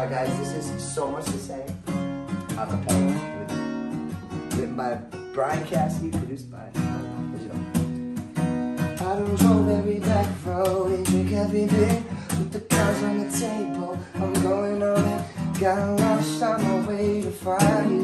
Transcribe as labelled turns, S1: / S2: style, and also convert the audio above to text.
S1: Alright guys, this is So Much to Say, acapella, written by Brian Cassie, produced by I don't drove every back road and drink every day. Put the cards on the table, I'm going on it. Got lost on my way to find you.